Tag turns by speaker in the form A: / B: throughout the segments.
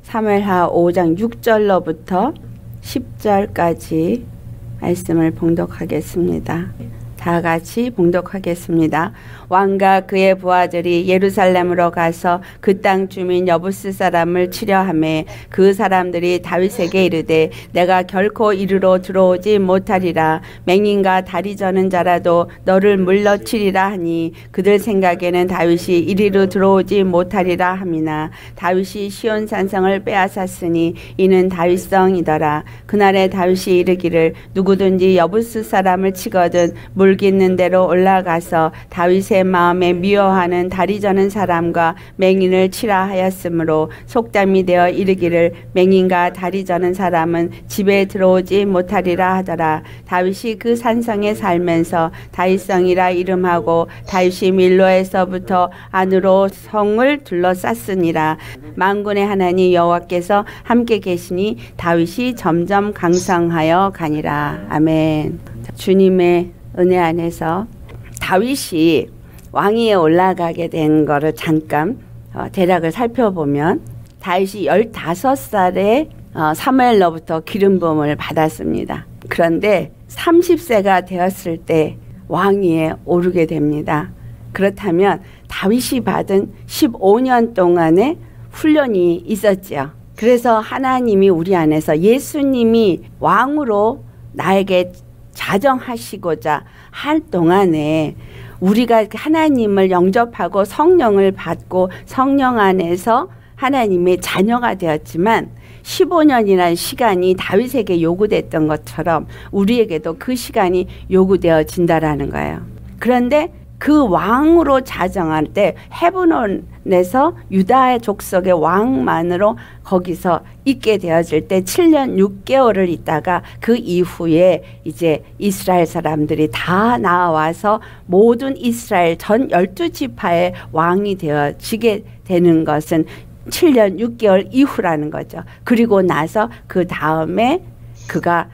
A: 사무엘하 5장 6절로부터 10절까지 말씀을 봉독하겠습니다. 다 같이 봉독하겠습니다. 왕과 그의 부하들이 예루살렘으로 가서 그 땅 주민 여부스 사람을 치려 하매 그 사람들이 다윗에게 이르되 내가 결코 이리로 들어오지 못하리라. 맹인과 다리 저는 자라도 너를 물러치리라 하니 그들 생각에는 다윗이 이리로 들어오지 못하리라 함이나 다윗이 시온 산성을 빼앗았으니 이는 다윗성이더라. 그날에 다윗이 이르기를 누구든지 여부스 사람을 치거든 물깃는 대로 올라가서 다윗의 마음에 미워하는 다리 저는 사람과 맹인을 치라 하였으므로 속담이 되어 이르기를 맹인과 다리 저는 사람은 집에 들어오지 못하리라 하더라. 다윗이 그 산성에 살면서 다윗성이라 이름하고 다윗이 밀로에서부터 안으로 성을 둘러쌌으니라. 만군의 하나님 여호와께서 함께 계시니 다윗이 점점 강성하여 가니라. 아멘. 주님의 은혜 안에서 다윗이 왕위에 올라가게 된 거를 잠깐 대략을 살펴보면 다윗이 15살에 사무엘로부터 기름 부음을 받았습니다. 그런데 30세가 되었을 때 왕위에 오르게 됩니다. 그렇다면 다윗이 받은 15년 동안의 훈련이 있었죠. 그래서 하나님이 우리 안에서 예수님이 왕으로 나에게 자정하시고자 할 동안에 우리가 하나님을 영접하고 성령을 받고 성령 안에서 하나님의 자녀가 되었지만 15년이라는 시간이 다윗에게 요구됐던 것처럼 우리에게도 그 시간이 요구되어진다라는 거예요. 그런데 그 왕으로 자정할 때 헤브론에서 유다의 족속의 왕만으로 거기서 있게 되어질 때 7년 6개월을 있다가 그 이후에 이제 이스라엘 사람들이 다 나와서 모든 이스라엘 전 12지파의 왕이 되어지게 되는 것은 7년 6개월 이후라는 거죠. 그리고 나서 그 다음에 그가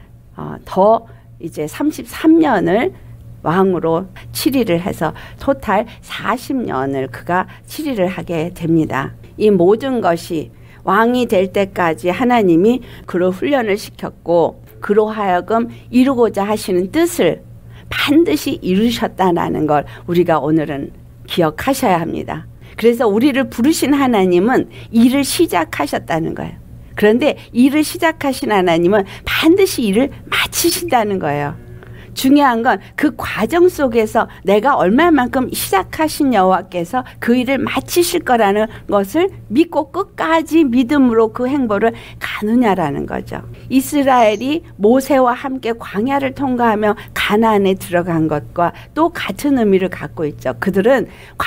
A: 더 이제 33년을 왕으로 치리를 해서 토탈 40년을 그가 치리를 하게 됩니다. 이 모든 것이 왕이 될 때까지 하나님이 그로 훈련을 시켰고 그로 하여금 이루고자 하시는 뜻을 반드시 이루셨다는 걸 우리가 오늘은 기억하셔야 합니다. 그래서 우리를 부르신 하나님은 일을 시작하셨다는 거예요. 그런데 일을 시작하신 하나님은 반드시 일을 마치신다는 거예요. 중요한 건 그 과정 속에서 내가 얼마만큼 시작하신 여호와께서 그 일을 마치실 거라는 것을 믿고 끝까지 믿음으로 그 행보를 가느냐라는 거죠. 이스라엘이 모세와 함께 광야를 통과하며 가나안에 들어간 것과 또 같은 의미를 갖고 있죠. 그들은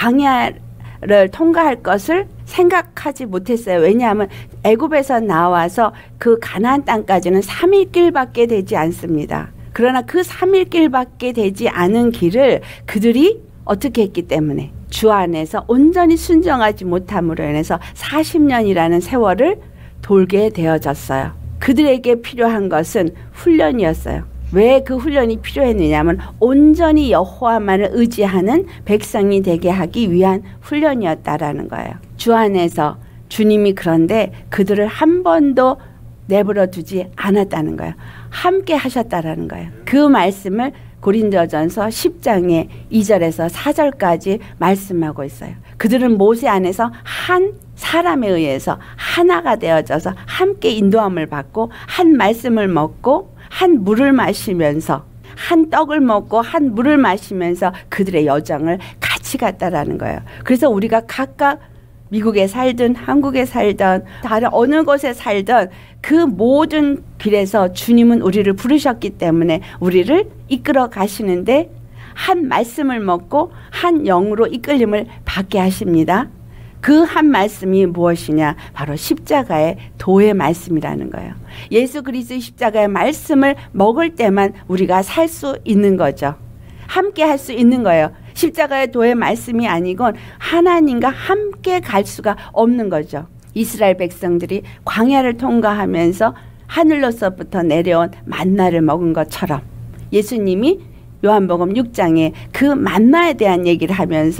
A: 광야를 통과할 것을 생각하지 못했어요. 왜냐하면 애굽에서 나와서 그 가나안 땅까지는 3일 길밖에 되지 않습니다. 그러나 그 3일 길밖에 되지 않은 길을 그들이 어떻게 했기 때문에 주 안에서 온전히 순종하지 못함으로 인해서 40년이라는 세월을 돌게 되어졌어요. 그들에게 필요한 것은 훈련이었어요. 왜 그 훈련이 필요했느냐면 온전히 여호와만을 의지하는 백성이 되게 하기 위한 훈련이었다라는 거예요. 주 안에서 주님이 그런데 그들을 한 번도 내버려 두지 않았다는 거예요. 함께 하셨다라는 거예요. 그 말씀을 고린도전서 10장의 2절에서 4절까지 말씀하고 있어요. 그들은 모세 안에서 한 사람에 의해서 하나가 되어져서 함께 인도함을 받고 한 말씀을 먹고 한 물을 마시면서 한 떡을 먹고 한 물을 마시면서 그들의 여정을 같이 갔다라는 거예요. 그래서 우리가 각각 미국에 살든 한국에 살든 다른 어느 곳에 살든 그 모든 길에서 주님은 우리를 부르셨기 때문에 우리를 이끌어 가시는데 한 말씀을 먹고 한 영으로 이끌림을 받게 하십니다. 그 한 말씀이 무엇이냐? 바로 십자가의 도의 말씀이라는 거예요. 예수 그리스도의 십자가의 말씀을 먹을 때만 우리가 살 수 있는 거죠. 함께 할 수 있는 거예요. 십자가의 도의 말씀이 아니건 하나님과 함께 갈 수가 없는 거죠. 이스라엘 백성들이 광야를 통과하면서 하늘로서부터 내려온 만나를 먹은 것처럼 예수님이 요한복음 6장에 그 만나에 대한 얘기를 하면서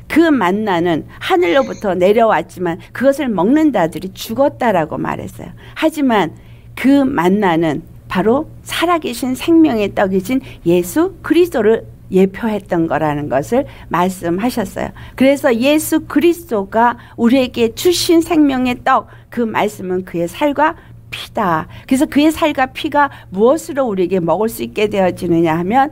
A: 그 만나는 하늘로부터 내려왔지만 그것을 먹는 자들이 죽었다라고 말했어요. 하지만 그 만나는 바로 살아계신 생명의 떡이신 예수 그리스도를 예표했던 거라는 것을 말씀하셨어요. 그래서 예수 그리스도가 우리에게 주신 생명의 떡, 그 말씀은 그의 살과 피다. 그래서 그의 살과 피가 무엇으로 우리에게 먹을 수 있게 되어지느냐 하면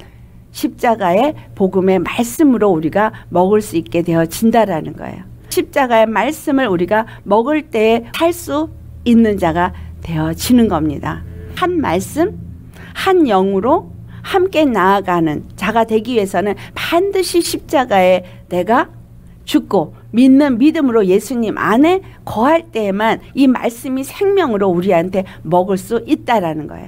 A: 십자가의 복음의 말씀으로 우리가 먹을 수 있게 되어진다라는 거예요. 십자가의 말씀을 우리가 먹을 때에 살 수 있는 자가 되어지는 겁니다. 한 말씀, 한 영으로 함께 나아가는 자가 되기 위해서는 반드시 십자가에 내가 죽고 믿는 믿음으로 예수님 안에 거할 때에만 이 말씀이 생명으로 우리한테 먹을 수 있다라는 거예요.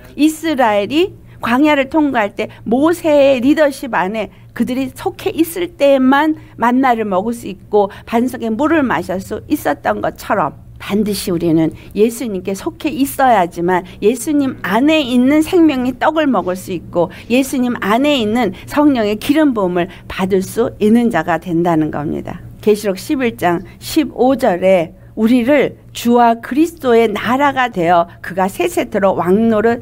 A: 이스라엘이 광야를 통과할 때 모세의 리더십 안에 그들이 속해 있을 때만 만나를 먹을 수 있고 반석에 물을 마실 수 있었던 것처럼 반드시 우리는 예수님께 속해 있어야지만 예수님 안에 있는 생명의 떡을 먹을 수 있고 예수님 안에 있는 성령의 기름 부음을 받을 수 있는 자가 된다는 겁니다. 계시록 11장 15절에 우리를 주와 그리스도의 나라가 되어 그가 세세토록 왕노를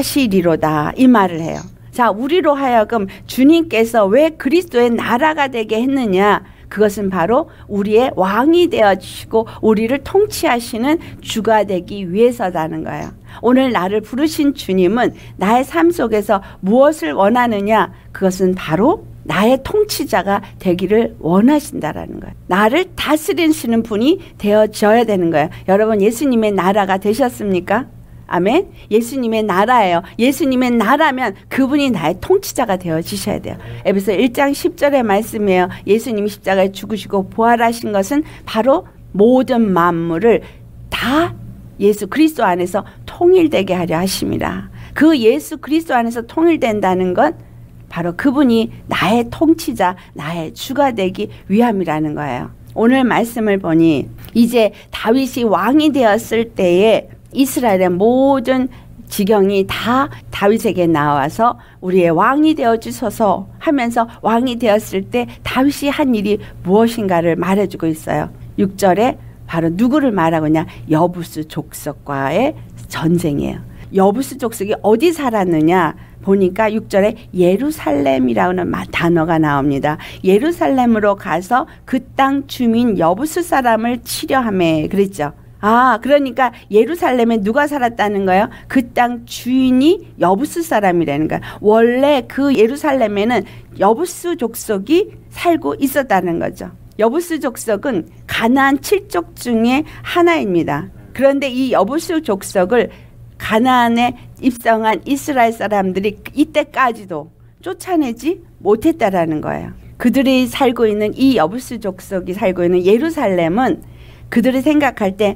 A: 하시리로다 이 말을 해요. 자, 우리로 하여금 주님께서 왜 그리스도의 나라가 되게 했느냐? 그것은 바로 우리의 왕이 되어주시고 우리를 통치하시는 주가 되기 위해서라는 거예요. 오늘 나를 부르신 주님은 나의 삶 속에서 무엇을 원하느냐? 그것은 바로 나의 통치자가 되기를 원하신다라는 거예요. 나를 다스리시는 분이 되어져야 되는 거예요. 여러분 예수님의 나라가 되셨습니까? 아멘. 예수님의 나라예요. 예수님의 나라면 그분이 나의 통치자가 되어지셔야 돼요. 에베소 1장 10절의 말씀이에요. 예수님이 십자가에 죽으시고 부활하신 것은 바로 모든 만물을 다 예수 그리스도 안에서 통일되게 하려 하심이라. 그 예수 그리스도 안에서 통일된다는 건 바로 그분이 나의 통치자, 나의 주가 되기 위함이라는 거예요. 오늘 말씀을 보니 이제 다윗이 왕이 되었을 때에 이스라엘의 모든 지경이 다 다윗에게 나와서 우리의 왕이 되어주소서 하면서 왕이 되었을 때 다윗이 한 일이 무엇인가를 말해주고 있어요. 6절에 바로 누구를 말하고 있냐? 여부스 족속과의 전쟁이에요. 여부스 족속이 어디 살았느냐? 보니까 6절에 예루살렘이라는 단어가 나옵니다. 예루살렘으로 가서 그 땅 주민 여부스 사람을 치려하며 그랬죠. 아, 그러니까 예루살렘에 누가 살았다는 거예요? 그 땅 주인이 여부스 사람이라는 거예요. 원래 그 예루살렘에는 여부스 족속이 살고 있었다는 거죠. 여부스 족속은 가나안 7족 중에 하나입니다. 그런데 이 여부스 족속을 가나안에 입성한 이스라엘 사람들이 이때까지도 쫓아내지 못했다라는 거예요. 그들이 살고 있는 이 여부스 족속이 살고 있는 예루살렘은 그들이 생각할 때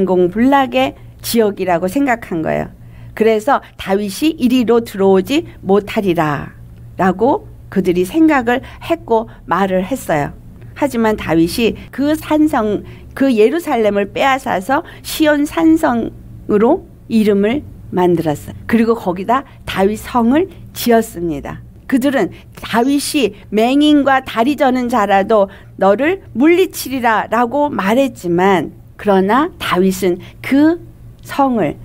A: 난공불락의 지역이라고 생각한 거예요. 그래서 다윗이 이리로 들어오지 못하리라 라고 그들이 생각을 했고 말을 했어요. 하지만 다윗이 그 산성, 그 예루살렘을 빼앗아서 시온 산성으로 이름을 만들었어요. 그리고 거기다 다윗 성을 지었습니다. 그들은 다윗이 맹인과 다리 저는 자라도 너를 물리치리라 라고 말했지만 그러나 다윗은 그 성을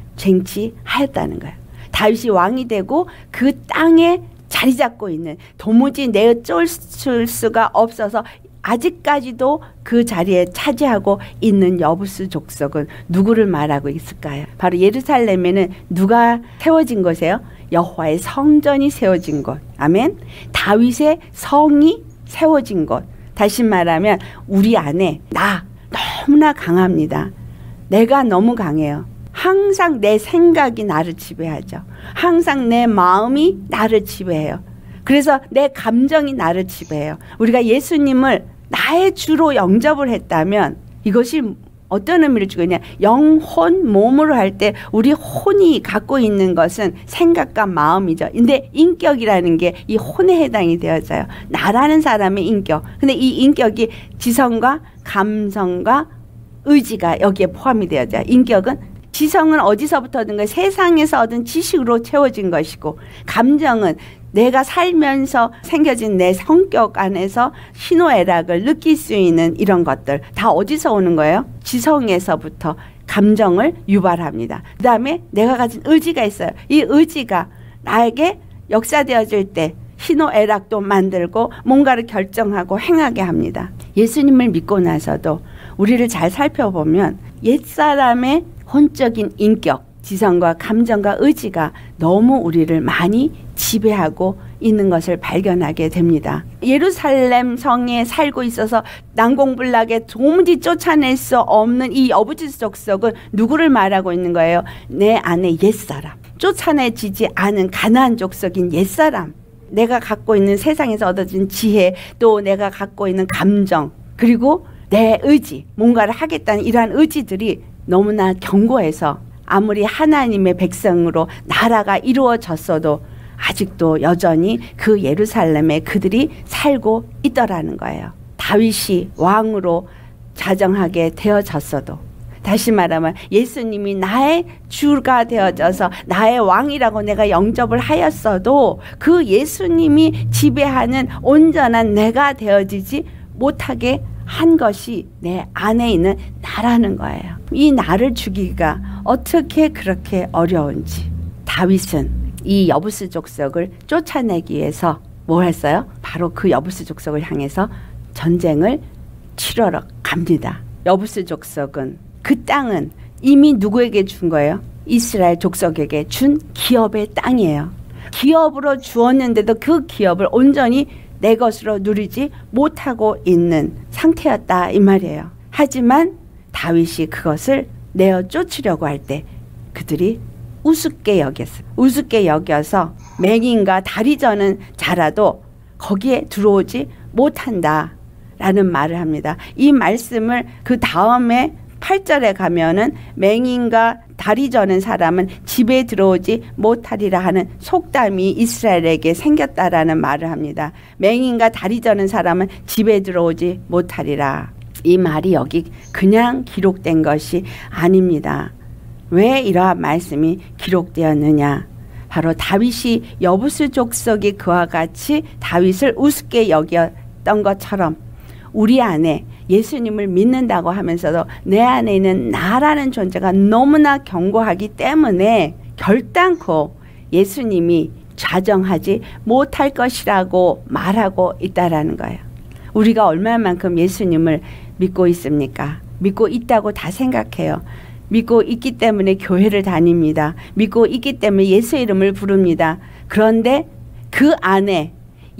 A: 쟁취하였다는 거예요. 다윗이 왕이 되고 그 땅에 자리 잡고 있는 도무지 내어쫄 수가 없어서 아직까지도 그 자리에 차지하고 있는 여부스 족속은 누구를 말하고 있을까요? 바로 예루살렘에는 누가 세워진 곳이에요? 여호와의 성전이 세워진 곳. 아멘. 다윗의 성이 세워진 곳. 다시 말하면 우리 안에 나 너무나 강합니다. 내가 너무 강해요. 항상 내 생각이 나를 지배하죠. 항상 내 마음이 나를 지배해요. 그래서 내 감정이 나를 지배해요. 우리가 예수님을 나의 주로 영접을 했다면 이것이 어떤 의미를 주고 있냐? 영혼, 몸으로 할 때 우리 혼이 갖고 있는 것은 생각과 마음이죠. 근데 인격이라는 게 이 혼에 해당이 되어져요. 나라는 사람의 인격. 근데 이 인격이 지성과 감성과 의지가 여기에 포함이 되어져요. 인격은 지성은 어디서부터 얻은 거예요? 세상에서 얻은 지식으로 채워진 것이고, 감정은 내가 살면서 생겨진 내 성격 안에서 희노애락을 느낄 수 있는 이런 것들 다 어디서 오는 거예요? 지성에서부터 감정을 유발합니다. 그 다음에 내가 가진 의지가 있어요. 이 의지가 나에게 역사되어질 때 희노애락도 만들고 뭔가를 결정하고 행하게 합니다. 예수님을 믿고 나서도 우리를 잘 살펴보면 옛사람의 혼적인 인격, 지성과 감정과 의지가 너무 우리를 많이 지배하고 있는 것을 발견하게 됩니다. 예루살렘 성에 살고 있어서 난공불락에 도무지 쫓아낼 수 없는 이 여부지 족속은 누구를 말하고 있는 거예요? 내 안에 옛사람, 쫓아내지지 않은 가나안 족속인 옛사람, 내가 갖고 있는 세상에서 얻어진 지혜, 또 내가 갖고 있는 감정, 그리고 내 의지, 뭔가를 하겠다는 이러한 의지들이 너무나 견고해서 아무리 하나님의 백성으로 나라가 이루어졌어도 아직도 여전히 그 예루살렘에 그들이 살고 있더라는 거예요. 다윗이 왕으로 자정하게 되어졌어도, 다시 말하면 예수님이 나의 주가 되어져서 나의 왕이라고 내가 영접을 하였어도 그 예수님이 지배하는 온전한 내가 되어지지 못하게 한 것이 내 안에 있는 나라는 거예요. 이 나를 죽이기가 어떻게 그렇게 어려운지, 다윗은 이 여부스 족속을 쫓아내기 위해서 뭘 했어요? 바로 그 여부스 족속을 향해서 전쟁을 치러러 갑니다. 여부스 족속은, 그 땅은 이미 누구에게 준 거예요? 이스라엘 족속에게 준 기업의 땅이에요. 기업으로 주었는데도 그 기업을 온전히 내 것으로 누리지 못하고 있는 상태였다 이 말이에요. 하지만 다윗이 그것을 내어 쫓으려고 할 때 그들이 우습게 여겼어요. 우습게 여겨서 맹인과 다리 저는 자라도 거기에 들어오지 못한다 라는 말을 합니다. 이 말씀을 그 다음에 8절에 가면은 맹인과 다리 저는 사람은 집에 들어오지 못하리라 하는 속담이 이스라엘에게 생겼다라는 말을 합니다. 맹인과 다리 저는 사람은 집에 들어오지 못하리라. 이 말이 여기 그냥 기록된 것이 아닙니다. 왜 이러한 말씀이 기록되었느냐? 바로 다윗이 여부스 족속이 그와 같이 다윗을 우습게 여겼던 것처럼 우리 안에 예수님을 믿는다고 하면서도 내 안에 있는 나라는 존재가 너무나 견고하기 때문에 결단코 예수님이 좌정하지 못할 것이라고 말하고 있다라는 거예요. 우리가 얼마만큼 예수님을 믿고 있습니까? 믿고 있다고 다 생각해요. 믿고 있기 때문에 교회를 다닙니다. 믿고 있기 때문에 예수의 이름을 부릅니다. 그런데 그 안에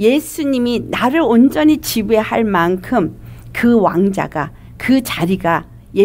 A: 예수님이 나를 온전히 지배할 만큼 그 왕자가, 그 자리가,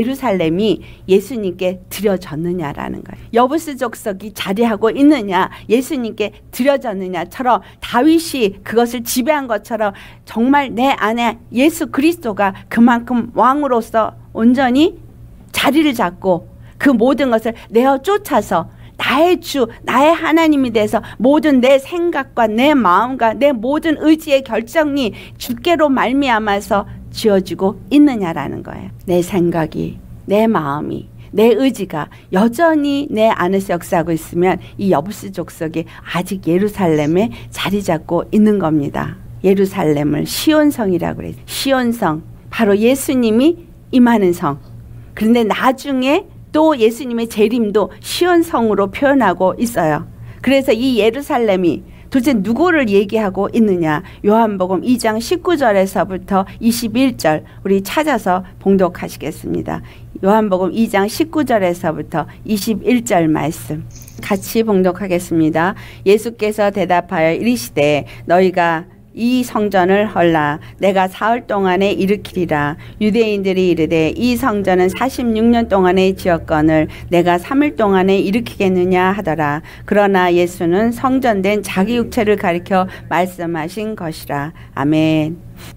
A: 예루살렘이 예수님께 드려졌느냐라는 거예요. 여부스 족속이 자리하고 있느냐, 예수님께 드려졌느냐처럼 다윗이 그것을 지배한 것처럼 정말 내 안에 예수 그리스도가 그만큼 왕으로서 온전히 자리를 잡고 그 모든 것을 내어 쫓아서 나의 주, 나의 하나님이 돼서 모든 내 생각과 내 마음과 내 모든 의지의 결정이 주께로 말미암아서 지어지고 있느냐라는 거예요. 내 생각이, 내 마음이, 내 의지가 여전히 내 안에서 역사하고 있으면 이 여부스 족속이 아직 예루살렘에 자리 잡고 있는 겁니다. 예루살렘을 시온성이라고 그래요. 시온성, 바로 예수님이 임하는 성. 그런데 나중에 또 예수님의 재림도 시온성으로 표현하고 있어요. 그래서 이 예루살렘이 도대체 누구를 얘기하고 있느냐? 요한복음 2장 19절에서부터 21절 우리 찾아서 봉독하시겠습니다. 요한복음 2장 19절에서부터 21절 말씀 같이 봉독하겠습니다. 예수께서 대답하여 이르시되 너희가 이 성전을 헐라 내가 사흘 동안에 일으키리라. 유대인들이 이르되 이 성전은 46년 동안에 지었거늘 내가 3일 동안에 일으키겠느냐 하더라. 그러나 예수는 성전된 자기 육체를 가리켜 말씀하신 것이라. 아멘.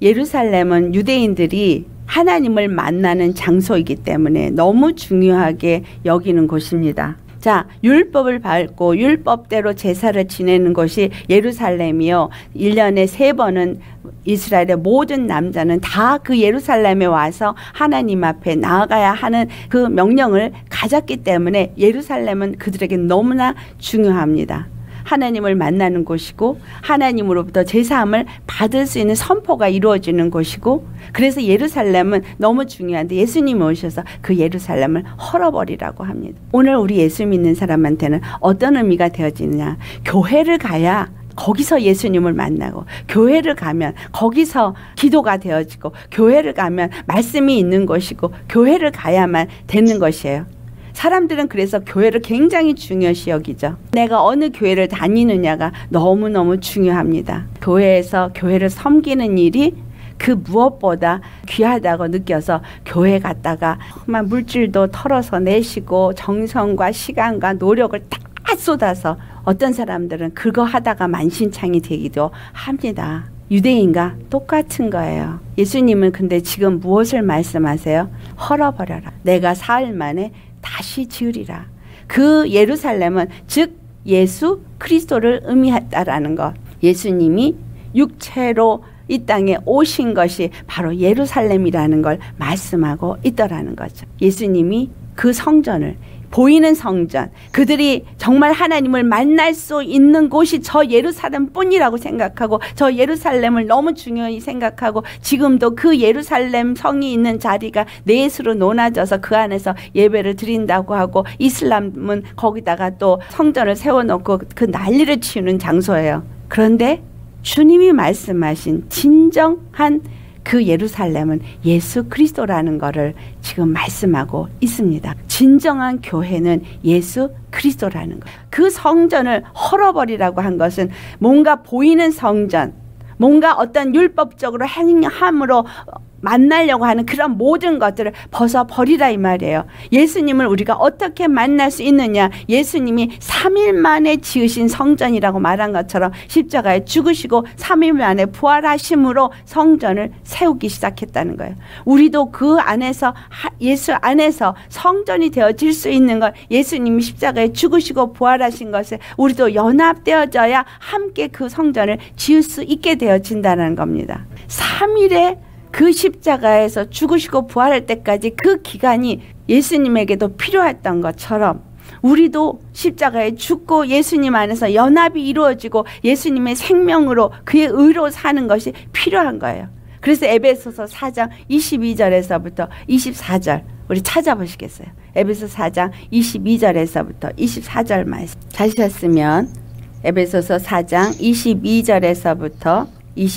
A: 예루살렘은 유대인들이 하나님을 만나는 장소이기 때문에 너무 중요하게 여기는 곳입니다. 자, 율법을 밟고 율법대로 제사를 지내는 곳이 예루살렘이요. 1년에 3번은 이스라엘의 모든 남자는 다 그 예루살렘에 와서 하나님 앞에 나아가야 하는 그 명령을 가졌기 때문에 예루살렘은 그들에게 너무나 중요합니다. 하나님을 만나는 곳이고 하나님으로부터 제사함을 받을 수 있는 선포가 이루어지는 곳이고, 그래서 예루살렘은 너무 중요한데 예수님이 오셔서 그 예루살렘을 헐어버리라고 합니다. 오늘 우리 예수 믿는 사람한테는 어떤 의미가 되어지느냐. 교회를 가야 거기서 예수님을 만나고, 교회를 가면 거기서 기도가 되어지고, 교회를 가면 말씀이 있는 것이고, 교회를 가야만 되는 것이에요. 사람들은 그래서 교회를 굉장히 중요시 여기죠. 내가 어느 교회를 다니느냐가 너무너무 중요합니다. 교회에서 교회를 섬기는 일이 그 무엇보다 귀하다고 느껴서 교회 갔다가 정말 물질도 털어서 내시고 정성과 시간과 노력을 다 쏟아서, 어떤 사람들은 그거 하다가 만신창이 되기도 합니다. 유대인과 똑같은 거예요. 예수님은 근데 지금 무엇을 말씀하세요? 헐어버려라. 내가 사흘 만에 다시 지으리라. 그 예루살렘은 즉 예수 그리스도를 의미했다라는 것. 예수님이 육체로 이 땅에 오신 것이 바로 예루살렘이라는 걸 말씀하고 있더라는 거죠. 예수님이 그 성전을, 보이는 성전, 그들이 정말 하나님을 만날 수 있는 곳이 저 예루살렘 뿐이라고 생각하고, 저 예루살렘을 너무 중요히 생각하고, 지금도 그 예루살렘 성이 있는 자리가 넷으로 나눠져서 그 안에서 예배를 드린다고 하고, 이슬람은 거기다가 또 성전을 세워놓고 그 난리를 치우는 장소예요. 그런데 주님이 말씀하신 진정한 그 예루살렘은 예수 그리스도라는 것을 지금 말씀하고 있습니다. 진정한 교회는 예수 그리스도라는 것. 그 성전을 헐어버리라고 한 것은 뭔가 보이는 성전, 뭔가 어떤 율법적으로 행함으로 만나려고 하는 그런 모든 것들을 벗어버리라 이 말이에요. 예수님을 우리가 어떻게 만날 수 있느냐. 예수님이 3일 만에 지으신 성전이라고 말한 것처럼 십자가에 죽으시고 3일 만에 부활하심으로 성전을 세우기 시작했다는 거예요. 우리도 그 안에서, 예수 안에서 성전이 되어질 수 있는 것, 예수님이 십자가에 죽으시고 부활하신 것에 우리도 연합되어져야 함께 그 성전을 지을 수 있게 되어진다는 겁니다. 3일에 그 십자가에서 죽으시고 부활할 때까지 그 기간이 예수님에게도 필요했던 것처럼 우리도 십자가에 죽고 예수님 안에서 연합이 이루어지고 예수님의 생명으로 그의 의로 사는 것이 필요한 거예요. 그래서 에베소서 4장 22절에서부터 24절 우리 찾아보시겠어요? 에베소 4장 22절에서부터 24절 말씀 찾으셨으면 에베소서 4장 22절에서부터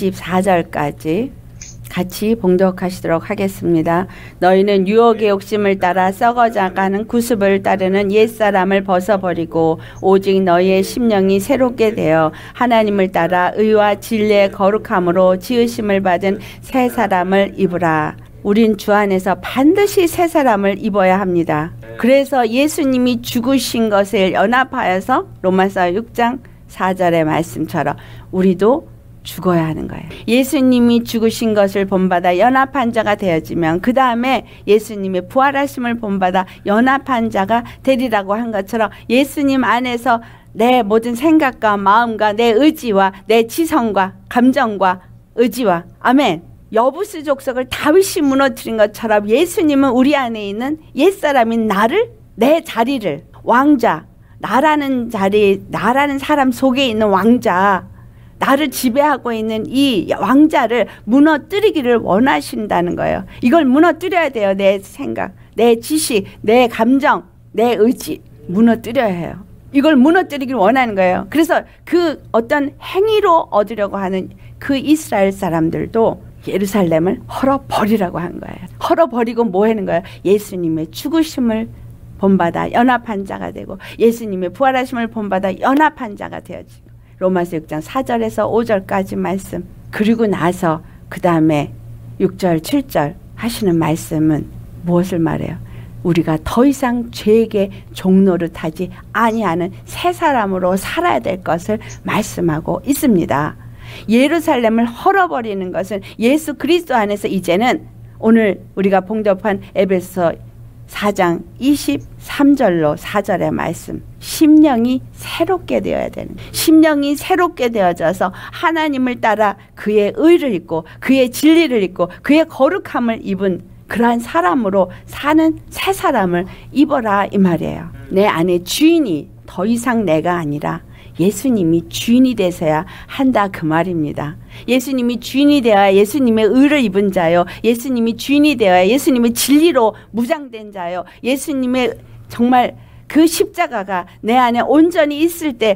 A: 24절까지 같이 봉독하시도록 하겠습니다. 너희는 유혹의 욕심을 따라 썩어져가는 구습을 따르는 옛사람을 벗어버리고 오직 너희의 심령이 새롭게 되어 하나님을 따라 의와 진리의 거룩함으로 지으심을 받은 새 사람을 입으라. 우린 주 안에서 반드시 새 사람을 입어야 합니다. 그래서 예수님이 죽으신 것에 연합하여서 로마서 6장 4절의 말씀처럼 우리도 죽어야 하는 거예요. 예수님이 죽으신 것을 본받아 연합한 자가 되어지면 그 다음에 예수님의 부활하심을 본받아 연합한 자가 되리라고 한 것처럼 예수님 안에서 내 모든 생각과 마음과 내 의지와 내 지성과 감정과 의지와 아멘. 여부스 족속을 다윗이 무너뜨린 것처럼 예수님은 우리 안에 있는 옛사람인 나를, 내 자리를, 왕자, 나라는 자리, 나라는 사람 속에 있는 왕자, 나를 지배하고 있는 이 왕자를 무너뜨리기를 원하신다는 거예요. 이걸 무너뜨려야 돼요. 내 생각, 내 지식, 내 감정, 내 의지 무너뜨려야 해요. 이걸 무너뜨리기를 원하는 거예요. 그래서 그 어떤 행위로 얻으려고 하는 그 이스라엘 사람들도 예루살렘을 헐어버리라고 한 거예요. 헐어버리고 뭐 하는 거예요? 예수님의 죽으심을 본받아 연합한 자가 되고 예수님의 부활하심을 본받아 연합한 자가 되어지고 로마서 6장 4절에서 5절까지 말씀. 그리고 나서 그 다음에 6절 7절 하시는 말씀은 무엇을 말해요? 우리가 더 이상 죄에게 종노릇하지 아니하는 새 사람으로 살아야 될 것을 말씀하고 있습니다. 예루살렘을 헐어버리는 것은 예수 그리스도 안에서 이제는 오늘 우리가 봉독한 에베소 4장 23절로 4절의 말씀. 심령이 새롭게 되어야 되는, 심령이 새롭게 되어져서 하나님을 따라 그의 의를 입고 그의 진리를 입고 그의 거룩함을 입은 그러한 사람으로 사는 새 사람을 입어라 이 말이에요. 내 안에 주인이 더 이상 내가 아니라 예수님이 주인이 되셔야 한다 그 말입니다. 예수님이 주인이 되어야 예수님의 의를 입은 자요, 예수님이 주인이 되어야 예수님의 진리로 무장된 자요, 예수님의 정말 그 십자가가 내 안에 온전히 있을 때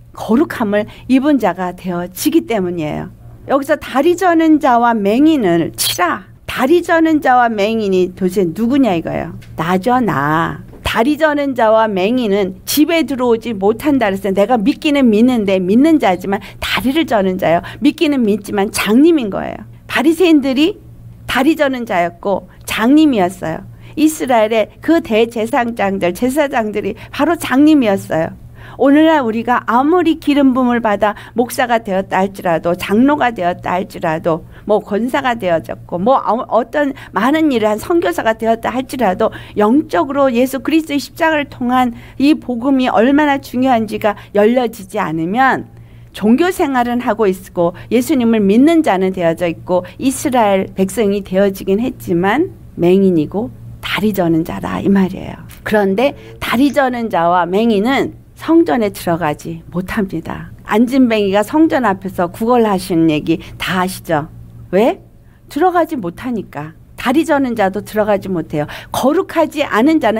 A: 거룩함을 입은 자가 되어지기 때문이에요. 여기서 다리 저는 자와 맹인을 치라. 다리 저는 자와 맹인이 도대체 누구냐 이거예요. 나죠, 나. 다리 저는 자와 맹인은 집에 들어오지 못한다 그랬어요. 내가 믿기는 믿는데 믿는 자지만 다리를 저는 자요. 믿기는 믿지만 장님인 거예요. 바리새인들이 다리 저는 자였고 장님이었어요. 이스라엘의 그 대제사장들, 제사장들이 바로 장님이었어요. 오늘날 우리가 아무리 기름 부음을 받아 목사가 되었다 할지라도, 장로가 되었다 할지라도, 뭐 권사가 되어졌고 뭐 어떤 많은 일을 한 선교사가 되었다 할지라도 영적으로 예수 그리스도의 십자가를 통한 이 복음이 얼마나 중요한지가 열려지지 않으면 종교 생활은 하고 있고 예수님을 믿는 자는 되어져 있고 이스라엘 백성이 되어지긴 했지만 맹인이고 다리 저는 자라 이 말이에요. 그런데 다리 저는 자와 맹인은 성전에 들어가지 못합니다. 안진뱅이가 성전 앞에서 구걸하시는 얘기 다 아시죠? 왜? 들어가지 못하니까. 다리 저는 자도 들어가지 못해요. 거룩하지 않은 자는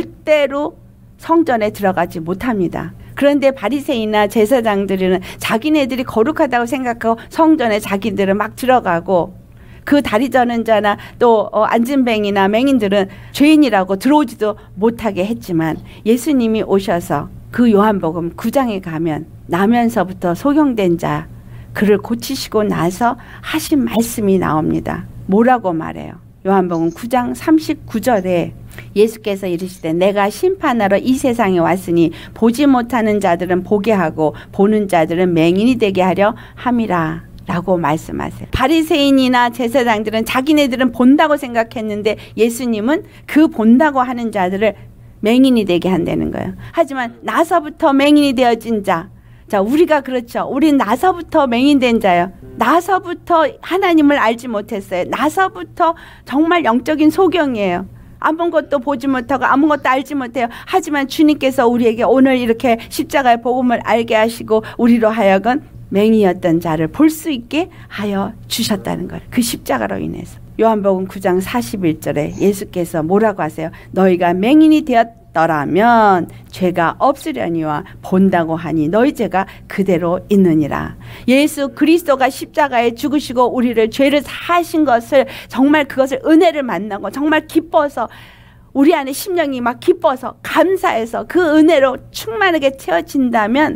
A: 절대로 성전에 들어가지 못합니다. 그런데 바리새인이나 제사장들은 자기네들이 거룩하다고 생각하고 성전에 자기들은 막 들어가고, 그 다리 저는 자나 또 안진뱅이나 맹인들은 죄인이라고 들어오지도 못하게 했지만 예수님이 오셔서 그 요한복음 9장에 가면 나면서부터 소경된 자 그를 고치시고 나서 하신 말씀이 나옵니다. 뭐라고 말해요? 요한복음 9장 39절에 예수께서 이르시되 내가 심판하러 이 세상에 왔으니 보지 못하는 자들은 보게 하고 보는 자들은 맹인이 되게 하려 함이라 라고 말씀하세요. 바리새인이나 제사장들은 자기네들은 본다고 생각했는데 예수님은 그 본다고 하는 자들을 맹인이 되게 한다는 거예요. 하지만 나서부터 맹인이 되어진 자, 자 우리가 그렇죠. 우린 나서부터 맹인된 자예요. 나서부터 하나님을 알지 못했어요. 나서부터 정말 영적인 소경이에요. 아무것도 보지 못하고 아무것도 알지 못해요. 하지만 주님께서 우리에게 오늘 이렇게 십자가의 복음을 알게 하시고 우리로 하여금 맹인이었던 자를 볼 수 있게 하여 주셨다는 거예요. 그 십자가로 인해서. 요한복음 9장 41절에 예수께서 뭐라고 하세요? 너희가 맹인이 되었더라면 죄가 없으려니와 본다고 하니 너희 죄가 그대로 있느니라. 예수 그리스도가 십자가에 죽으시고 우리를 죄를 사하신 것을 정말 그것을 은혜를 만나고 정말 기뻐서 우리 안에 심령이 막 기뻐서 감사해서 그 은혜로 충만하게 채워진다면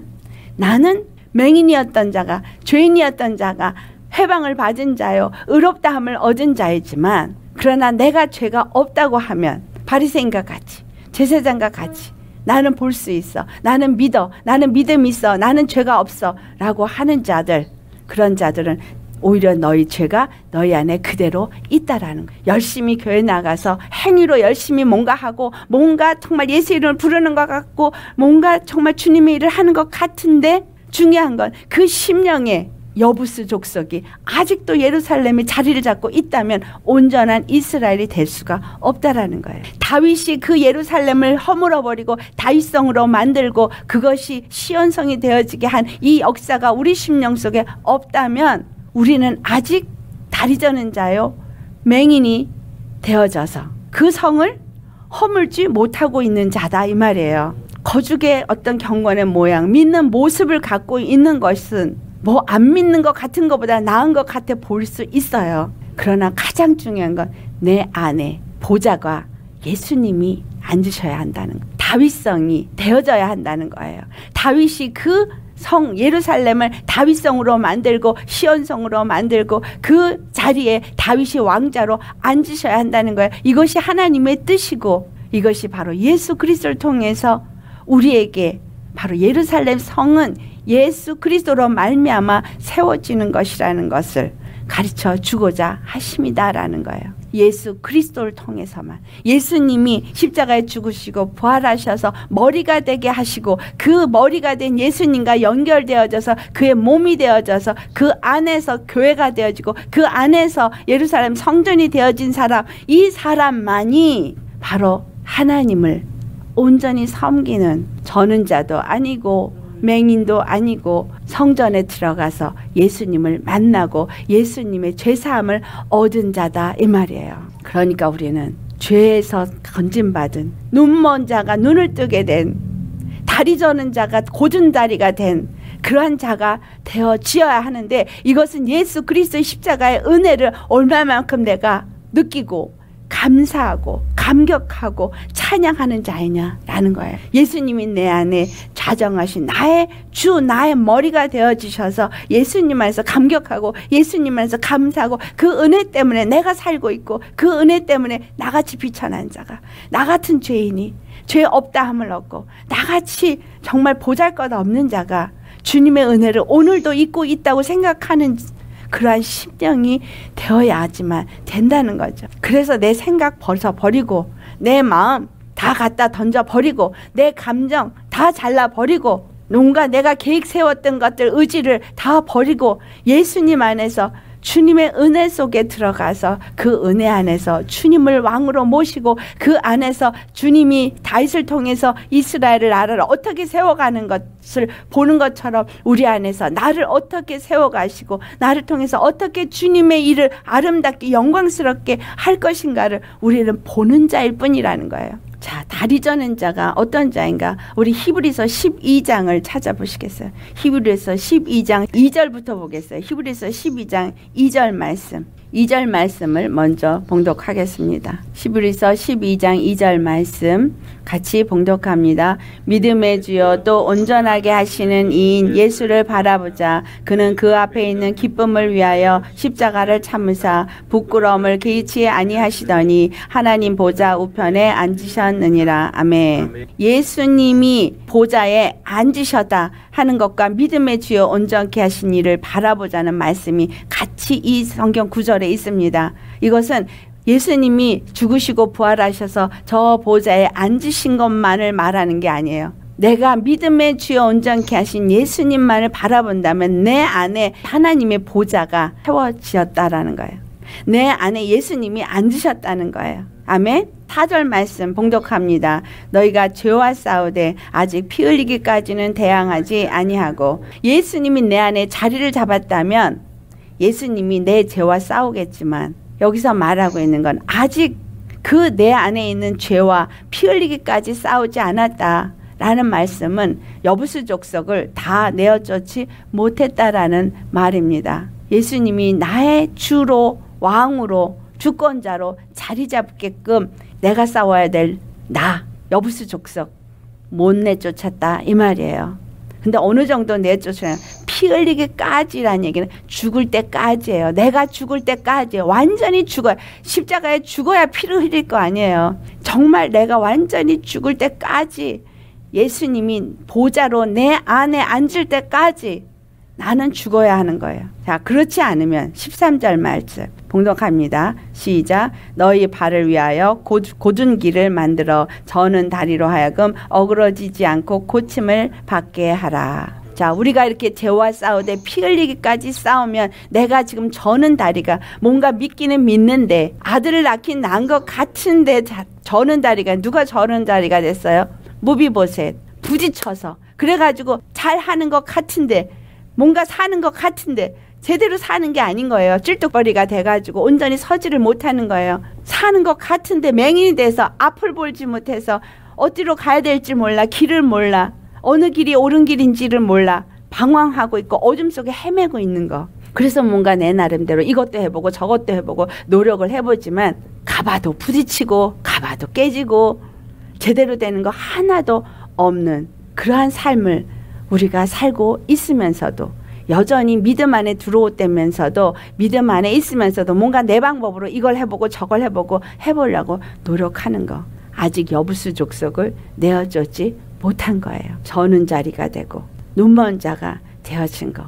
A: 나는 맹인이었던 자가, 죄인이었던 자가 해방을 받은 자요, 의롭다함을 얻은 자이지만, 그러나 내가 죄가 없다고 하면 바리새인과 같이, 제사장과 같이 나는 볼 수 있어, 나는 믿어, 나는 믿음 있어, 나는 죄가 없어 라고 하는 자들, 그런 자들은 오히려 너희 죄가 너희 안에 그대로 있다라는 거예요. 열심히 교회 나가서 행위로 열심히 뭔가 하고 뭔가 정말 예수 이름을 부르는 것 같고 뭔가 정말 주님의 일을 하는 것 같은데, 중요한 건 그 심령의 여부스 족속이 아직도 예루살렘에 자리를 잡고 있다면 온전한 이스라엘이 될 수가 없다라는 거예요. 다윗이 그 예루살렘을 허물어버리고 다윗성으로 만들고 그것이 시온성이 되어지게 한 이 역사가 우리 심령 속에 없다면 우리는 아직 다리 저는 자요, 맹인이 되어져서 그 성을 허물지 못하고 있는 자다 이 말이에요. 거죽의 어떤 경건의 모양, 믿는 모습을 갖고 있는 것은 뭐 안 믿는 것 같은 것보다 나은 것 같아 보일 수 있어요. 그러나 가장 중요한 건 내 안에 보좌가 예수님이 앉으셔야 한다는 거. 다윗성이 되어져야 한다는 거예요. 다윗이 그 성 예루살렘을 다윗성으로 만들고 시온성으로 만들고 그 자리에 다윗이 왕자로 앉으셔야 한다는 거예요. 이것이 하나님의 뜻이고 이것이 바로 예수 그리스도를 통해서 우리에게 바로 예루살렘 성은 예수 그리스도로 말미암아 세워지는 것이라는 것을 가르쳐 주고자 하심이다라는 거예요. 예수 그리스도를 통해서만, 예수님이 십자가에 죽으시고 부활하셔서 머리가 되게 하시고 그 머리가 된 예수님과 연결되어져서 그의 몸이 되어져서 그 안에서 교회가 되어지고 그 안에서 예루살렘 성전이 되어진 사람, 이 사람만이 바로 하나님을 온전히 섬기는 전은자도 아니고 맹인도 아니고 성전에 들어가서 예수님을 만나고 예수님의 죄사함을 얻은 자다 이 말이에요. 그러니까 우리는 죄에서 건진받은, 눈먼 자가 눈을 뜨게 된, 다리 저는 자가 고든 다리가 된 그러한 자가 되어지어야 하는데, 이것은 예수 그리스도의 십자가의 은혜를 얼마만큼 내가 느끼고 감사하고 감격하고 찬양하는 자이냐라는 거예요. 예수님이 내 안에 좌정하신 나의 주, 나의 머리가 되어주셔서 예수님 안에서 감격하고 예수님 안에서 감사하고 그 은혜 때문에 내가 살고 있고, 그 은혜 때문에 나같이 비천한 자가, 나 같은 죄인이 죄 없다함을 얻고 나같이 정말 보잘것없는 자가 주님의 은혜를 오늘도 잊고 있다고 생각하는 그러한 심령이 되어야지만 된다는 거죠. 그래서 내 생각 버리고 내 마음 다 갖다 던져버리고 내 감정 다 잘라버리고 뭔가 내가 계획 세웠던 것들, 의지를 다 버리고 예수님 안에서 주님의 은혜 속에 들어가서 그 은혜 안에서 주님을 왕으로 모시고 그 안에서 주님이 다윗을 통해서 이스라엘을 나라를 어떻게 세워가는 것을 보는 것처럼 우리 안에서 나를 어떻게 세워가시고 나를 통해서 어떻게 주님의 일을 아름답게 영광스럽게 할 것인가를 우리는 보는 자일 뿐이라는 거예요. 자, 다리 저는 자가 어떤 자인가? 우리 히브리서 12장을 찾아보시겠어요? 히브리서 12장 2절부터 보겠어요. 히브리서 12장 2절 말씀. 2절 말씀을 먼저 봉독하겠습니다. 히브리서 12장 2절 말씀 같이 봉독합니다. 믿음의 주여 또 온전하게 하시는 이인 예수를 바라보자. 그는 그 앞에 있는 기쁨을 위하여 십자가를 참으사 부끄러움을 개의치 아니하시더니 하나님 보좌 우편에 앉으셨느니라. 아멘. 예수님이 보좌에 앉으셨다 하는 것과 믿음의 주여 온전케 하신 이를 바라보자는 말씀이 같이 이 성경 구절에 있습니다. 이것은 예수님이 죽으시고 부활하셔서 저 보좌에 앉으신 것만을 말하는 게 아니에요. 내가 믿음의 주여 온전케 하신 예수님만을 바라본다면 내 안에 하나님의 보좌가 세워지었다라는 거예요. 내 안에 예수님이 앉으셨다는 거예요. 아멘. 4절 말씀 봉독합니다. 너희가 죄와 싸우되 아직 피 흘리기까지는 대항하지 아니하고. 예수님이 내 안에 자리를 잡았다면 예수님이 내 죄와 싸우겠지만 여기서 말하고 있는 건 아직 그 내 안에 있는 죄와 피 흘리기까지 싸우지 않았다라는 말씀은 여부수 족속을 다 내어쫓지 못했다라는 말입니다. 예수님이 나의 주로 왕으로 주권자로 자리 잡게끔 내가 싸워야 될 나 여부수 족속 못 내쫓았다 이 말이에요. 근데 어느 정도 내쫓으면 피 흘리기까지라는 얘기는 죽을 때까지예요. 내가 죽을 때까지예요. 완전히 죽어야, 십자가에 죽어야 피를 흘릴 거 아니에요. 정말 내가 완전히 죽을 때까지 예수님이 보좌로 내 안에 앉을 때까지 나는 죽어야 하는 거예요. 자, 그렇지 않으면 13절 말씀 봉독합니다. 시작. 너희 발을 위하여 곧은 길을 만들어 저는 다리로 하여금 어그러지지 않고 고침을 받게 하라. 자, 우리가 이렇게 죄와 싸우되 피 흘리기까지 싸우면 내가 지금 저는 다리가 뭔가 믿기는 믿는데 아들을 낳긴 낳은 것 같은데 저는 다리가 누가 저는 다리가 됐어요? 무비보셋 부딪혀서 그래가지고 잘하는 것 같은데 뭔가 사는 것 같은데 제대로 사는 게 아닌 거예요. 찔뚝거리가 돼가지고 온전히 서지를 못하는 거예요. 사는 것 같은데 맹인이 돼서 앞을 보지 못해서 어디로 가야 될지 몰라, 길을 몰라, 어느 길이 옳은 길인지를 몰라 방황하고 있고 어둠 속에 헤매고 있는 거. 그래서 뭔가 내 나름대로 이것도 해보고 저것도 해보고 노력을 해보지만 가봐도 부딪히고 가봐도 깨지고 제대로 되는 거 하나도 없는 그러한 삶을 우리가 살고 있으면서도 여전히 믿음 안에 들어오면서도 믿음 안에 있으면서도 뭔가 내 방법으로 이걸 해보고 저걸 해보고 해보려고 노력하는 거. 아직 여부수 족속을 내어쫓지 못한 거예요. 저는 자리가 되고 눈먼 자가 되어진 거.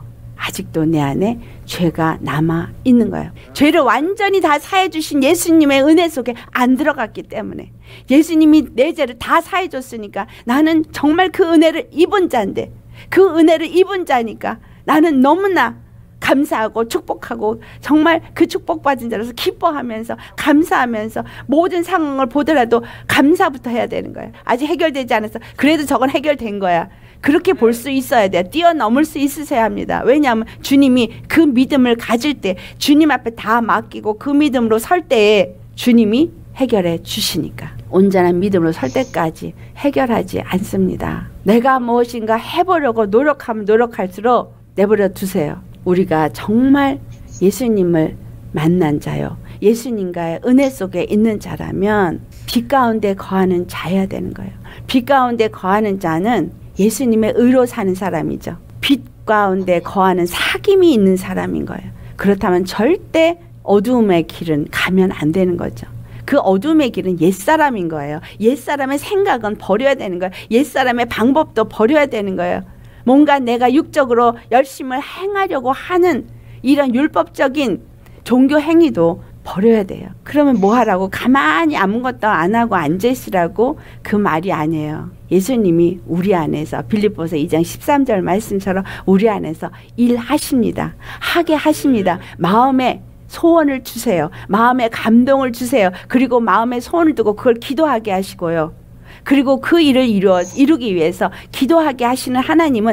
A: 아직도 내 안에 죄가 남아 있는 거예요. 죄를 완전히 다 사해 주신 예수님의 은혜 속에 안 들어갔기 때문에, 예수님이 내 죄를 다 사해 줬으니까 나는 정말 그 은혜를 입은 자인데, 그 은혜를 입은 자니까 나는 너무나 감사하고 축복하고 정말 그 축복받은 자로서 기뻐하면서 감사하면서 모든 상황을 보더라도 감사부터 해야 되는 거예요. 아직 해결되지 않아서 그래도 저건 해결된 거야. 그렇게 볼 수 있어야 돼요. 뛰어넘을 수 있으셔야 합니다. 왜냐하면 주님이 그 믿음을 가질 때, 주님 앞에 다 맡기고 그 믿음으로 설 때에 주님이 해결해 주시니까. 온전한 믿음으로 설 때까지 해결하지 않습니다. 내가 무엇인가 해보려고 노력하면 노력할수록 내버려 두세요. 우리가 정말 예수님을 만난 자요, 예수님과의 은혜 속에 있는 자라면 빛 가운데 거하는 자여야 되는 거예요. 빛 가운데 거하는 자는 예수님의 의로 사는 사람이죠. 빛 가운데 거하는 사귐이 있는 사람인 거예요. 그렇다면 절대 어두움의 길은 가면 안 되는 거죠. 그 어둠의 길은 옛사람인 거예요. 옛사람의 생각은 버려야 되는 거예요. 옛사람의 방법도 버려야 되는 거예요. 뭔가 내가 육적으로 열심을 행하려고 하는 이런 율법적인 종교 행위도 버려야 돼요. 그러면 뭐 하라고? 가만히 아무것도 안 하고 앉으시라고? 그 말이 아니에요. 예수님이 우리 안에서 빌립보서 2장 13절 말씀처럼 우리 안에서 일하십니다. 하게 하십니다. 마음에 소원을 주세요. 마음에 감동을 주세요. 그리고 마음에 소원을 두고 그걸 기도하게 하시고요. 그리고 그 일을 이루기 위해서 기도하게 하시는 하나님은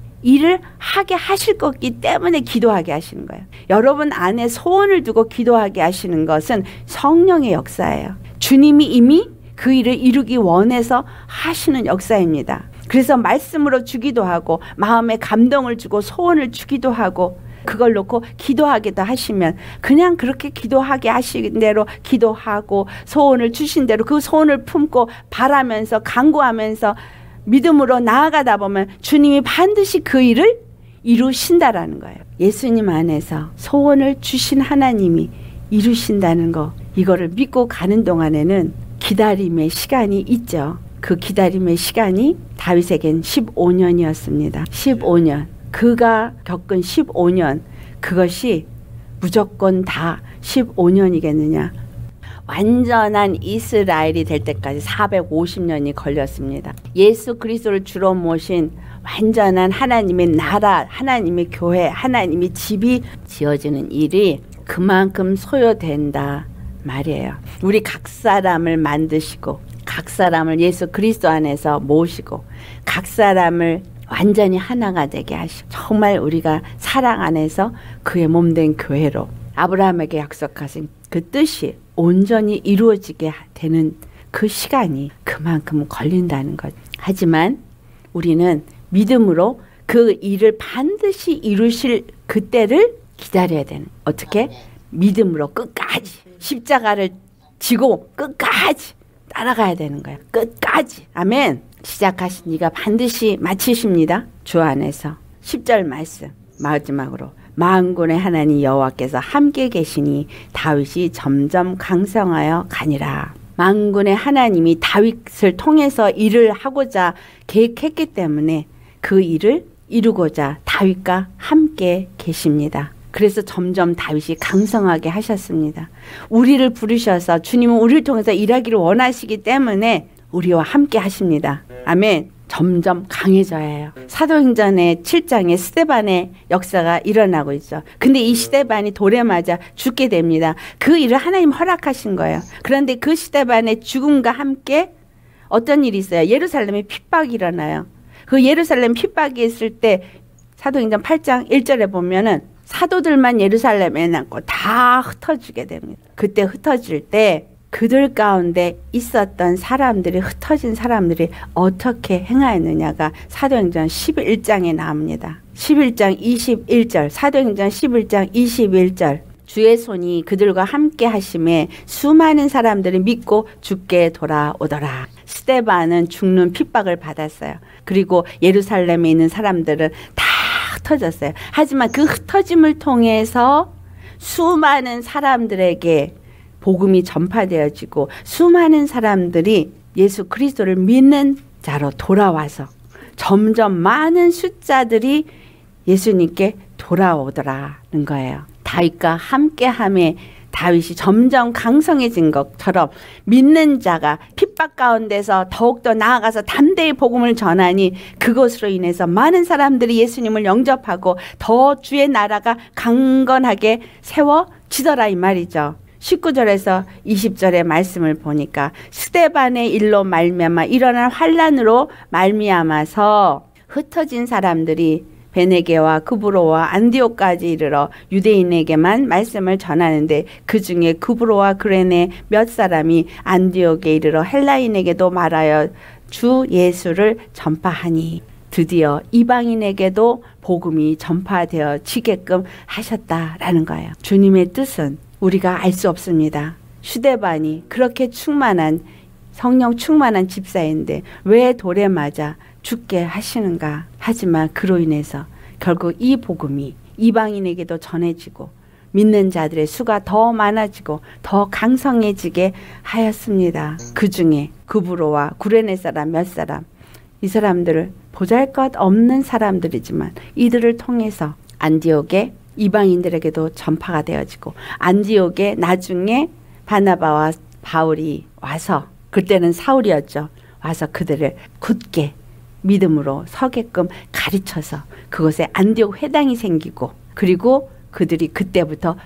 A: 일을 하게 하실 거기 때문에 기도하게 하시는 거예요. 여러분 안에 소원을 두고 기도하게 하시는 것은 성령의 역사예요. 주님이 이미 그 일을 이루기 원해서 하시는 역사입니다. 그래서 말씀으로 주기도 하고 마음에 감동을 주고 소원을 주기도 하고 그걸 놓고 기도하기도 하시면 그냥 그렇게 기도하게 하신 대로 기도하고 소원을 주신 대로 그 소원을 품고 바라면서 간구하면서 믿음으로 나아가다 보면 주님이 반드시 그 일을 이루신다라는 거예요. 예수님 안에서 소원을 주신 하나님이 이루신다는 거, 이거를 믿고 가는 동안에는 기다림의 시간이 있죠. 그 기다림의 시간이 다윗에겐 15년이었습니다. 15년. 그가 겪은 15년, 그것이 무조건 다 15년이겠느냐. 완전한 이스라엘이 될 때까지 450년이 걸렸습니다. 예수 그리스도를 주로 모신 완전한 하나님의 나라, 하나님의 교회, 하나님의 집이 지어지는 일이 그만큼 소요된다 말이에요. 우리 각 사람을 만드시고 각 사람을 예수 그리스도 안에서 모시고 각 사람을 완전히 하나가 되게 하시고 정말 우리가 사랑 안에서 그의 몸된 교회로 아브라함에게 약속하신 그 뜻이 온전히 이루어지게 되는 그 시간이 그만큼 걸린다는 것. 하지만 우리는 믿음으로 그 일을 반드시 이루실 그때를 기다려야 되는. 어떻게? 믿음으로 끝까지 십자가를 지고 끝까지 따라가야 되는 거예요. 끝까지. 아멘. 시작하신 이가 반드시 마치십니다. 주 안에서. 10절 말씀 마지막으로 만군의 하나님 여호와께서 함께 계시니 다윗이 점점 강성하여 가니라. 만군의 하나님이 다윗을 통해서 일을 하고자 계획했기 때문에 그 일을 이루고자 다윗과 함께 계십니다. 그래서 점점 다윗이 강성하게 하셨습니다. 우리를 부르셔서 주님은 우리를 통해서 일하기를 원하시기 때문에 우리와 함께 하십니다. 아멘. 점점 강해져야 해요. 사도행전의 7장에 스데반의 역사가 일어나고 있죠. 근데 이 스데반이 돌에 맞아 죽게 됩니다. 그 일을 하나님 허락하신 거예요. 그런데 그 스데반의 죽음과 함께 어떤 일이 있어요? 예루살렘에 핍박이 일어나요. 그 예루살렘 핍박이 있을 때 사도행전 8장 1절에 보면은 사도들만 예루살렘에 남고 다 흩어지게 됩니다. 그때 흩어질 때 그들 가운데 있었던 사람들이, 흩어진 사람들이 어떻게 행하였느냐가 사도행전 11장에 나옵니다. 11장 21절, 사도행전 11장 21절. 주의 손이 그들과 함께 하심에 수많은 사람들이 믿고 주께 돌아오더라. 스데반은 죽는 핍박을 받았어요. 그리고 예루살렘에 있는 사람들은 다 흩어졌어요. 하지만 그 흩어짐을 통해서 수많은 사람들에게 복음이 전파되어지고 수많은 사람들이 예수 그리스도를 믿는 자로 돌아와서 점점 많은 숫자들이 예수님께 돌아오더라는 거예요. 다윗과 함께함에 다윗이 점점 강성해진 것처럼 믿는 자가 핍박 가운데서 더욱더 나아가서 담대히 복음을 전하니 그것으로 인해서 많은 사람들이 예수님을 영접하고 더 주의 나라가 강건하게 세워지더라 이 말이죠. 19절에서 20절의 말씀을 보니까 스데반의 일로 말미암아 일어난 환란으로 말미암아서 흩어진 사람들이 베네게와 구브로와 안디옥까지 이르러 유대인에게만 말씀을 전하는데 그 중에 구브로와 그레네 몇 사람이 안디옥에 이르러 헬라인에게도 말하여 주 예수를 전파하니 드디어 이방인에게도 복음이 전파되어지게끔 하셨다라는 거예요. 주님의 뜻은 우리가 알 수 없습니다. 슈데반이 그렇게 충만한 성령 충만한 집사인데 왜 돌에 맞아 죽게 하시는가. 하지만 그로 인해서 결국 이 복음이 이방인에게도 전해지고 믿는 자들의 수가 더 많아지고 더 강성해지게 하였습니다. 그 중에 구브로와 구레네 사람 몇 사람, 이 사람들을 보잘것없는 사람들이지만 이들을 통해서 안디옥에 이방인들에게도 전파가 되어지고 안디옥에 나중에 바나바와 바울이 와서, 그때는 사울이었죠. 와서 그들을 굳게 믿음으로 서게끔 가르쳐서 그곳에 안디옥 회당이 생기고, 그리고 그들이 그때부터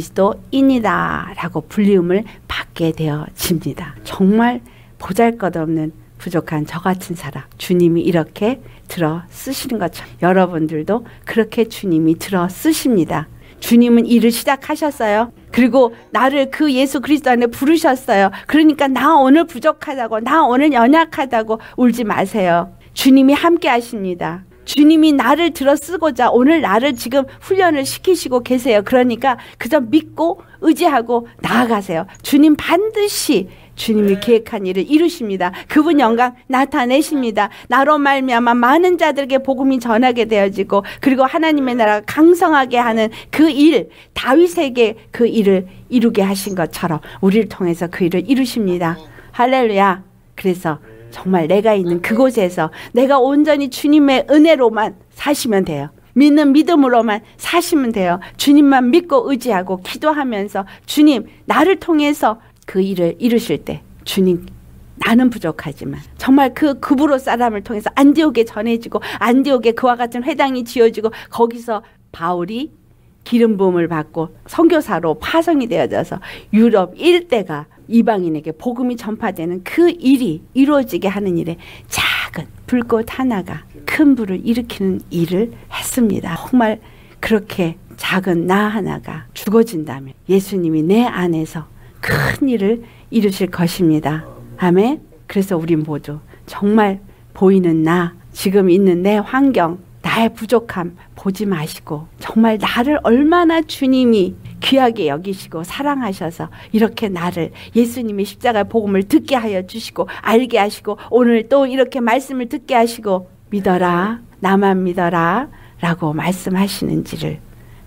A: 그리스도인이다 라고 불리움을 받게 되어집니다. 정말 보잘것없는 부족한 저 같은 사람, 주님이 이렇게 들어 쓰시는 것처럼 여러분들도 그렇게 주님이 들어 쓰십니다. 주님은 일을 시작하셨어요. 그리고 나를 그 예수 그리스도 안에 부르셨어요. 그러니까 나 오늘 부족하다고, 나 오늘 연약하다고 울지 마세요. 주님이 함께 하십니다. 주님이 나를 들어 쓰고자 오늘 나를 지금 훈련을 시키시고 계세요. 그러니까 그저 믿고 의지하고 나아가세요. 주님 반드시 주님이 계획한 일을 이루십니다. 그분 영광 나타내십니다. 나로 말미암아 많은 자들에게 복음이 전하게 되어지고, 그리고 하나님의 나라가 강성하게 하는 그 일, 다윗에게 그 일을 이루게 하신 것처럼 우리를 통해서 그 일을 이루십니다. 할렐루야. 그래서 정말 내가 있는 그곳에서 내가 온전히 주님의 은혜로만 사시면 돼요. 믿는 믿음으로만 사시면 돼요. 주님만 믿고 의지하고 기도하면서 주님 나를 통해서 그 일을 이루실 때, 주님 나는 부족하지만 정말 그 구브로 사람을 통해서 안디옥에 전해지고 안디옥에 그와 같은 회당이 지어지고 거기서 바울이 기름 부음을 받고 선교사로 파송이 되어져서 유럽 일대가 이방인에게 복음이 전파되는 그 일이 이루어지게 하는 일에 작은 불꽃 하나가 큰 불을 일으키는 일을 했습니다. 정말 그렇게 작은 나 하나가 죽어진다면 예수님이 내 안에서 큰 일을 이루실 것입니다. 아멘. 그래서 우리 모두 정말 보이는 나, 지금 있는 내 환경, 나의 부족함 보지 마시고 정말 나를 얼마나 주님이 귀하게 여기시고 사랑하셔서 이렇게 나를 예수님의 십자가의 복음을 듣게 하여 주시고 알게 하시고 오늘 또 이렇게 말씀을 듣게 하시고 믿어라, 나만 믿어라 라고 말씀하시는지를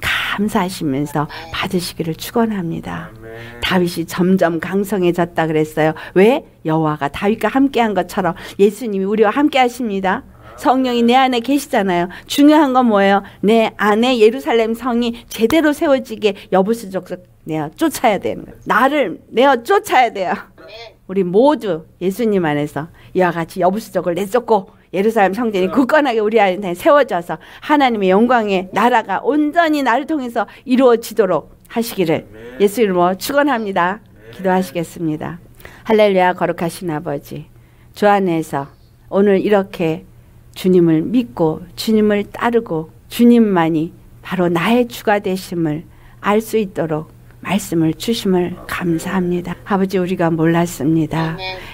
A: 감사하시면서 받으시기를 축원합니다. 다윗이 점점 강성해졌다 그랬어요. 왜? 여호와가 다윗과 함께한 것처럼 예수님이 우리와 함께 하십니다. 성령이 내 안에 계시잖아요. 중요한 건 뭐예요? 내 안에 예루살렘 성이 제대로 세워지게 여부수족속 내어 쫓아야 되는 거예요. 나를 내어 쫓아야 돼요. 우리 모두 예수님 안에서 이와 같이 여부수족을 내쫓고 예루살렘 성전이 굳건하게 우리 안에 세워져서 하나님의 영광의 나라가 온전히 나를 통해서 이루어지도록 하시기를 예수 이름으로 축원합니다. 기도하시겠습니다. 할렐루야. 거룩하신 아버지, 주 안에서 오늘 이렇게 주님을 믿고 주님을 따르고 주님만이 바로 나의 주가 되심을 알 수 있도록 말씀을 주심을 감사합니다. 아버지, 우리가 몰랐습니다.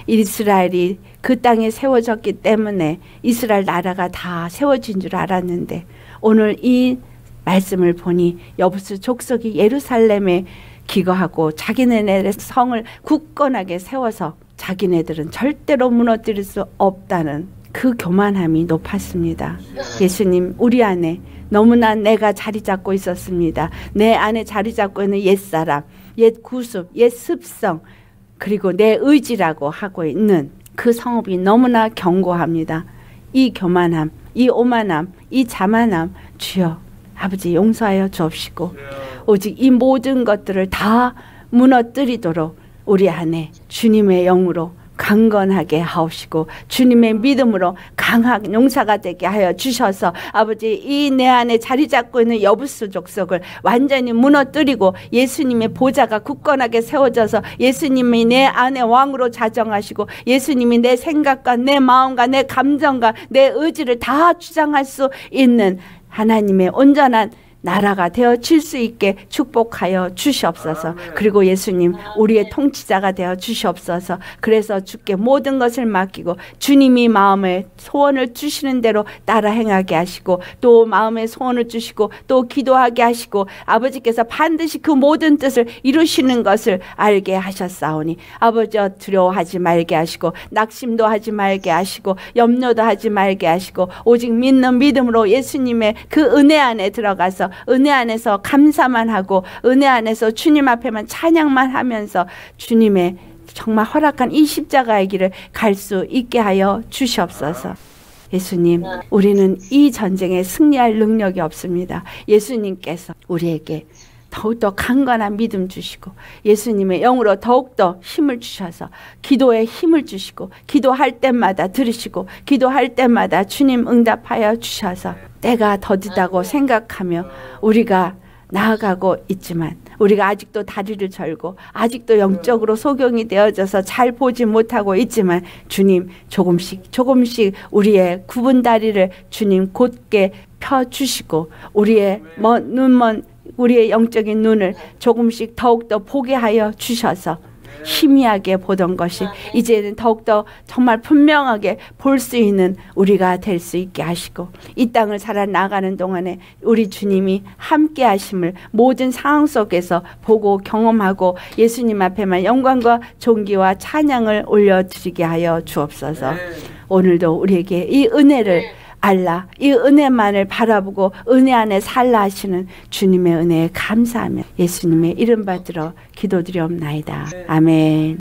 A: 이스라엘이 그 땅에 세워졌기 때문에 이스라엘 나라가 다 세워진 줄 알았는데 오늘 이 말씀을 보니 여부수 족속이 예루살렘에 기거하고 자기네들의 성을 굳건하게 세워서 자기네들은 절대로 무너뜨릴 수 없다는 그 교만함이 높았습니다. 예수님, 우리 안에 너무나 내가 자리 잡고 있었습니다. 내 안에 자리 잡고 있는 옛사람, 옛 구습, 옛 습성, 그리고 내 의지라고 하고 있는 그 성읍이 너무나 견고합니다. 이 교만함, 이 오만함, 이 자만함, 주여 아버지 용서하여 주옵시고 오직 이 모든 것들을 다 무너뜨리도록 우리 안에 주님의 영으로 강건하게 하옵시고 주님의 믿음으로 강한 용사가 되게 하여 주셔서 아버지 이 내 안에 자리 잡고 있는 여부수 족속을 완전히 무너뜨리고 예수님의 보좌가 굳건하게 세워져서 예수님이 내 안에 왕으로 자정하시고 예수님이 내 생각과 내 마음과 내 감정과 내 의지를 다 주장할 수 있는 하나님의 온전한 나라가 되어질 수 있게 축복하여 주시옵소서. 그리고 예수님 우리의 통치자가 되어 주시옵소서. 그래서 주께 모든 것을 맡기고 주님이 마음에 소원을 주시는 대로 따라 행하게 하시고 또 마음에 소원을 주시고 또 기도하게 하시고 아버지께서 반드시 그 모든 뜻을 이루시는 것을 알게 하셨사오니 아버지여 두려워하지 말게 하시고 낙심도 하지 말게 하시고 염려도 하지 말게 하시고 오직 믿는 믿음으로 예수님의 그 은혜 안에 들어가서 은혜 안에서 감사만 하고 은혜 안에서 주님 앞에만 찬양만 하면서 주님의 정말 허락한 이 십자가의 길을 갈 수 있게 하여 주시옵소서. 예수님, 우리는 이 전쟁에 승리할 능력이 없습니다. 예수님께서 우리에게 더욱더 강건한 믿음 주시고 예수님의 영으로 더욱더 힘을 주셔서 기도에 힘을 주시고 기도할 때마다 들으시고 기도할 때마다 주님 응답하여 주셔서 때가 더디다고 생각하며 우리가 나아가고 있지만 우리가 아직도 다리를 절고 아직도 영적으로 소경이 되어져서 잘 보지 못하고 있지만 주님 조금씩 우리의 굽은 다리를 주님 곧게 펴주시고 우리의 우리의 영적인 눈을 조금씩 더욱더 보게 하여 주셔서 희미하게 보던 것이 이제는 더욱더 정말 분명하게 볼 수 있는 우리가 될 수 있게 하시고 이 땅을 살아나가는 동안에 우리 주님이 함께 하심을 모든 상황 속에서 보고 경험하고 예수님 앞에만 영광과 존귀와 찬양을 올려드리게 하여 주옵소서. 오늘도 우리에게 이 은혜를 알라 이 은혜만을 바라보고 은혜 안에 살라 하시는 주님의 은혜에 감사하며 예수님의 이름 받들어 기도드리옵나이다. 아멘.